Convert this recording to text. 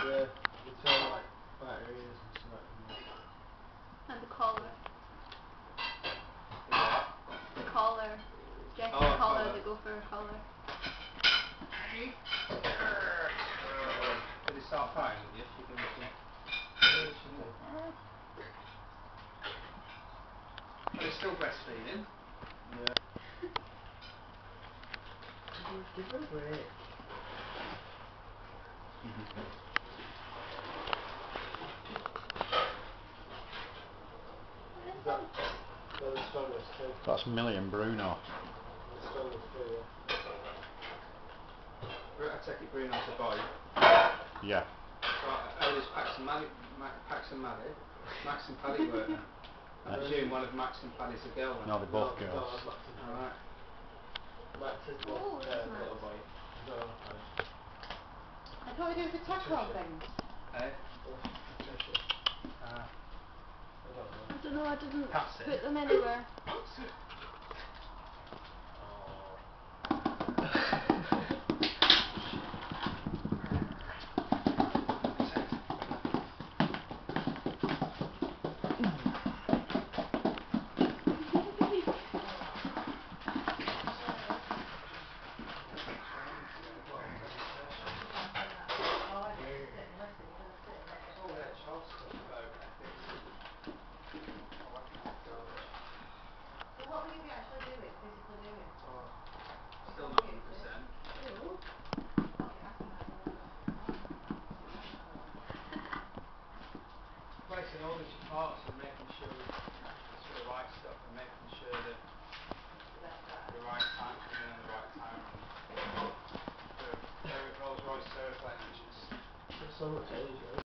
Yeah, they turn like batteries and stuff like that. And the collar. The what? The collar. Jacket Oh, collar, collar. they go for a collar. Did he start fighting with you? Should we give him some? Yeah, it should do. Are they still breastfeeding? Yeah. Give her a break. They're the strongest too. That's Millie and Bruno. The strongest too, yeah. I take it Bruno's a boy. Yeah. So Ellie's Pax and Maddie. Max and Paddy weren't there. I presume one of Max and Paddy's a girl then? No, they're both girls. No, that's Max and Paddy. Alright. Max is the Oh, that's nice. little boy. He's not a Paddy. And what are we doing for tackle things? Eh? Patricia. Ah. I don't know. I don't know, I didn't Patsy. put them anywhere. It's all HR stuff about ethics and all that kind of garbage. So what will you be actually doing, physically doing? Oh, still What not will you do? 100%. Oh, yeah, I can imagine that. Placing orders your parts and making sure it's for the right stuff and making sure that The best time. the right time come in on the right time and the Rolls Royce aeroplane engines. There's so much age, right?